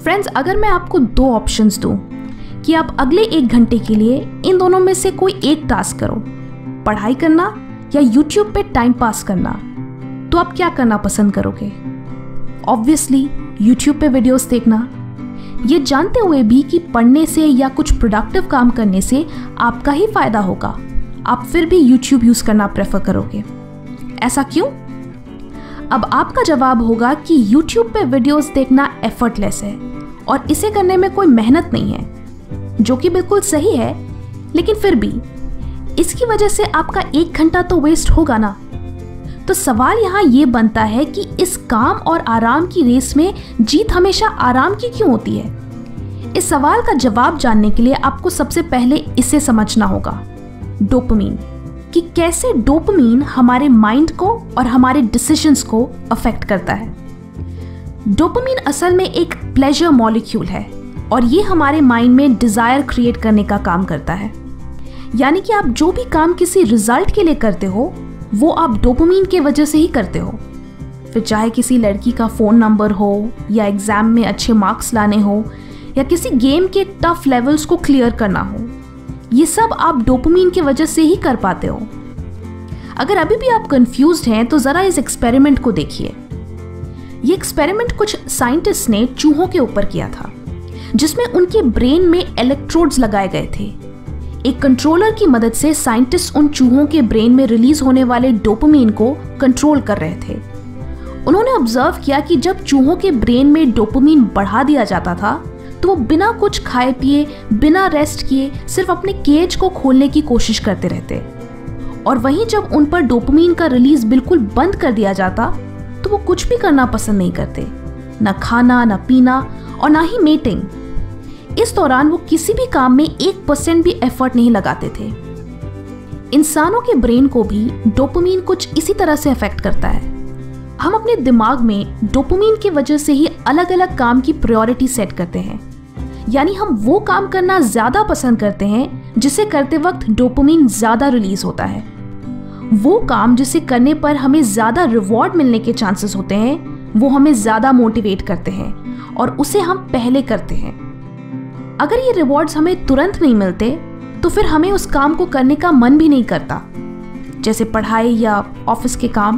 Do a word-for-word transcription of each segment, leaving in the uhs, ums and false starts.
Friends, अगर मैं आपको दो ऑप्शंस दूं कि आप अगले एक घंटे के लिए इन दोनों में से कोई एक टास्क करो, पढ़ाई करना या यूट्यूब पे टाइम पास करना, तो आप क्या करना पसंद करोगे? ऑब्वियसली यूट्यूब पे वीडियोस देखना, ये जानते हुए भी कि पढ़ने से या कुछ प्रोडक्टिव काम करने से आपका ही फायदा होगा, आप फिर भी यूट्यूब यूज करना प्रेफर करोगे। ऐसा क्यों? अब आपका जवाब होगा कि यूट्यूब पे वीडियोस देखना एफर्टलेस है और इसे करने में कोई मेहनत नहीं है, जो कि बिल्कुल सही है, लेकिन फिर भी इसकी वजह से आपका एक घंटा तो वेस्ट होगा ना। तो सवाल यहाँ ये बनता है कि इस काम और आराम की रेस में जीत हमेशा आराम की क्यों होती है? इस सवाल का जवाब जानने के लिए आपको सबसे पहले इसे समझना होगा, डोपामिन, कि कैसे डोपामिन हमारे माइंड को और हमारे डिसीजंस को अफेक्ट करता है। डोपामिन असल में एक प्लेजर मॉलिक्यूल है और ये हमारे माइंड में डिजायर क्रिएट करने का काम करता है। यानी कि आप जो भी काम किसी रिजल्ट के लिए करते हो वो आप डोपामिन के वजह से ही करते हो। फिर चाहे किसी लड़की का फोन नंबर हो या एग्जाम में अच्छे मार्क्स लाने हो या किसी गेम के टफ लेवल्स को क्लियर करना हो, ये सब आप डोपामिन की वजह से ही कर पाते हो। अगर अभी भी आप कंफ्यूज्ड हैं तो जरा इस एक्सपेरिमेंट को देखिए। ये एक्सपेरिमेंट कुछ साइंटिस्ट ने चूहों के ऊपर किया था, जिसमें उनके ब्रेन में इलेक्ट्रोड्स लगाए गए थे। एक कंट्रोलर की मदद से साइंटिस्ट उन चूहों के ब्रेन में रिलीज होने वाले डोपामिन को कंट्रोल कर रहे थे। उन्होंने ऑब्जर्व किया कि जब चूहों के ब्रेन में डोपामिन बढ़ा दिया जाता था तो वो बिना कुछ खाए पिए, बिना रेस्ट किए सिर्फ अपने केज को खोलने की कोशिश करते रहते, और वहीं जब उन पर डोपामिन का रिलीज बिल्कुल बंद कर दिया जाता तो वो कुछ भी करना पसंद नहीं करते, ना खाना, ना पीना और ना ही मेटिंग। इस दौरान वो किसी भी काम में एक परसेंट भी एफर्ट नहीं लगाते थे। इंसानों के ब्रेन को भी डोपामिन कुछ इसी तरह से अफेक्ट करता है। हम अपने दिमाग में डोपामिन की वजह से ही अलग अलग काम की प्रायोरिटी सेट करते हैं, यानी हम वो काम करना ज्यादा पसंद करते हैं जिसे करते वक्त डोपामिन ज्यादा रिलीज होता है। वो काम जिसे करने पर हमें ज्यादा रिवॉर्ड मिलने के चांसेस होते हैं, वो हमें ज्यादा मोटिवेट करते हैं और उसे हम पहले करते हैं। अगर ये रिवॉर्ड्स हमें तुरंत नहीं मिलते तो फिर हमें उस काम को करने का मन भी नहीं करता, जैसे पढ़ाई या ऑफिस के काम।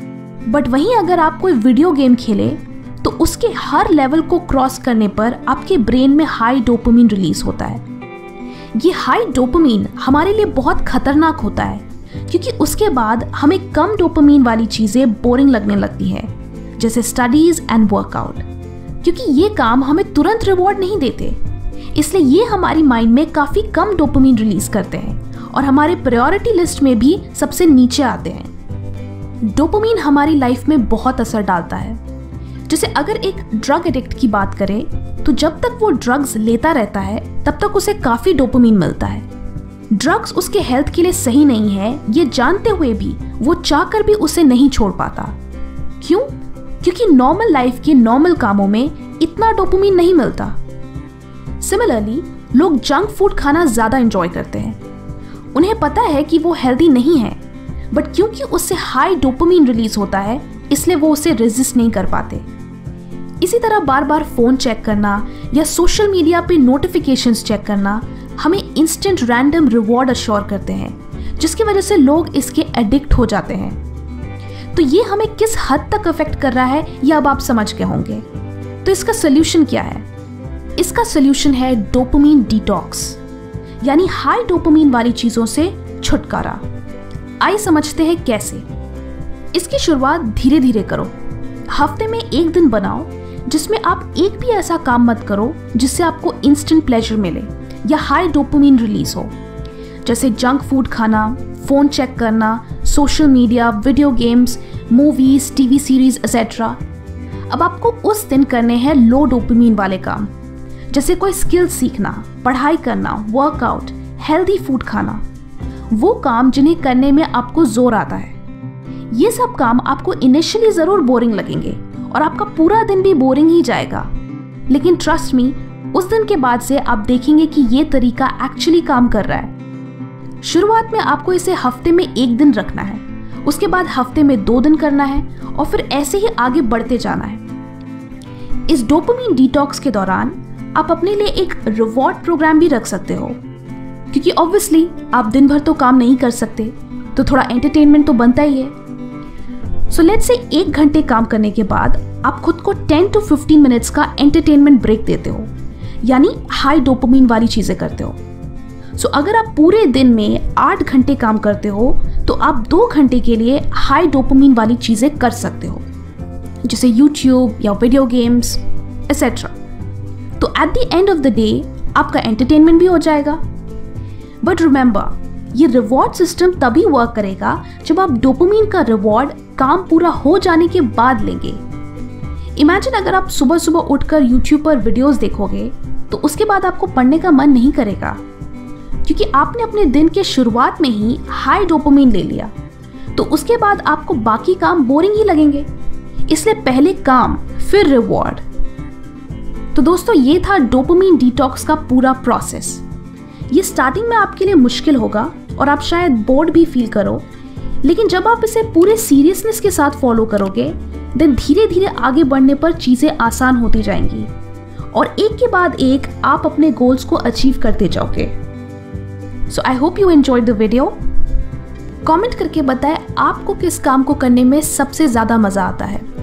बट वहीं अगर आप कोई वीडियो गेम खेले तो उसके हर लेवल को क्रॉस करने पर आपके ब्रेन में हाई डोपामिन रिलीज होता है। ये हाई डोपामिन हमारे लिए बहुत खतरनाक होता है, क्योंकि उसके बाद हमें कम डोपामिन वाली चीजें बोरिंग लगने लगती हैं, जैसे स्टडीज एंड वर्कआउट, क्योंकि ये काम हमें तुरंत रिवॉर्ड नहीं देते। इसलिए ये हमारी माइंड में काफी कम डोपामिन रिलीज करते हैं और हमारे प्रायोरिटी लिस्ट में भी सबसे नीचे आते हैं। डोपामिन हमारी लाइफ में बहुत असर डालता है। जैसे अगर एक ड्रग एडिक्ट की बात करें तो जब तक वो ड्रग्स लेता रहता है तब तक उसे काफी डोपामिन मिलता है। ड्रग्स उसके हेल्थ के लिए सही नहीं है, ये जानते हुए भी वो चाहकर भी उसे नहीं छोड़ पाता। क्यों? क्योंकि नॉर्मल लाइफ के नॉर्मल कामों में इतना डोपामिन नहीं मिलता। सिमिलरली, लोग जंक फूड खाना ज्यादा एंजॉय करते हैं। उन्हें पता है कि वो हेल्दी नहीं है, बट क्योंकि उससे हाई डोपामिन रिलीज होता है इसलिए वो उसे रेजिस्ट नहीं कर पाते। इसी तरह बार बार फोन चेक करना या सोशल मीडिया पे नोटिफिकेशंस चेक करना हमें इंस्टेंट रैंडम रिवॉर्ड अश्योर करते हैं, जिसकी वजह से लोग इसके एडिक्ट हो जाते हैं। तो ये हमें किस हद तक अफेक्ट कर रहा है ये अब आप समझ गए होंगे। तो इसका सोल्यूशन क्या है? इसका सोल्यूशन है डोपामिन डिटॉक्स, यानी हाई डोपामिन वाली चीजों से छुटकारा। आइए समझते हैं कैसे। इसकी शुरुआत धीरे धीरे करो। हफ्ते में एक दिन बनाओ जिसमें आप एक भी ऐसा काम मत करो जिससे आपको इंस्टेंट प्लेजर मिले या हाई डोपामिन रिलीज हो, जैसे जंक फूड खाना, फोन चेक करना, social media, video games, movies, TV series etcetera. अब आपको उस दिन करने हैं लो डोपामिन वाले काम, जैसे कोई स्किल सीखना, पढ़ाई करना, वर्कआउट, हेल्दी फूड खाना, वो काम जिन्हें करने में आपको जोर आता है। ये सब काम आपको इनिशियली जरूर बोरिंग लगेंगे और आपका पूरा दिन भी बोरिंग ही जाएगा, लेकिन ट्रस्ट मी, उस दिन के बाद से आप देखेंगे कि ये तरीका एक्चुअली काम कर रहा है। शुरुआत में आपको इसे हफ्ते में एक दिन रखना है, उसके बाद हफ्ते में दो दिन करना है और फिर ऐसे ही आगे बढ़ते जाना है। इस डोपामिन डिटॉक्स के दौरान आप अपने लिए एक रिवॉर्ड प्रोग्राम भी रख सकते हो, क्योंकि ऑब्वियसली आप दिन भर तो काम नहीं कर सकते, तो थोड़ा एंटरटेनमेंट तो बनता ही है। सो लेट्स से एक घंटे काम करने के बाद आप खुद को टेन टू फिफ्टीन मिनट्स का एंटरटेनमेंट ब्रेक देते हो, यानी हाई डोपामिन वाली चीज़ें करते हो। सो so, अगर आप पूरे दिन में आठ घंटे काम करते हो तो आप दो घंटे के लिए हाई डोपामिन वाली चीज़ें कर सकते हो, जैसे यूट्यूब या वीडियो गेम्स एक्सेट्रा। तो at the end of the day आपका एंटरटेनमेंट भी हो जाएगा। बट रिमेंबर, ये रिवॉर्ड सिस्टम तभी वर्क करेगा जब आप डोपामिन का रिवॉर्ड काम पूरा हो जाने के बाद लेंगे। इमेजिन अगर आप सुबह सुबह उठकर यूट्यूब पर वीडियोस देखोगे तो उसके बाद आपको पढ़ने का मन नहीं करेगा, क्योंकि आपने अपने दिन के शुरुआत में ही हाई डोपामिन ले लिया, तो उसके बाद आपको बाकी काम बोरिंग ही लगेंगे। इसलिए पहले काम फिर रिवॉर्ड। तो दोस्तों, ये था डोपामिन डिटॉक्स का पूरा प्रोसेस। ये स्टार्टिंग में आपके लिए मुश्किल होगा और आप शायद बोर्ड भी फील करो, लेकिन जब आप इसे पूरे सीरियसनेस के साथ फॉलो करोगे देन धीरे धीरे आगे बढ़ने पर चीज़ें आसान होती जाएंगी और एक के बाद एक आप अपने गोल्स को अचीव करते जाओगे। So I hope you enjoyed the video. Comment करके बताएं आपको किस काम को करने में सबसे ज़्यादा मज़ा आता है।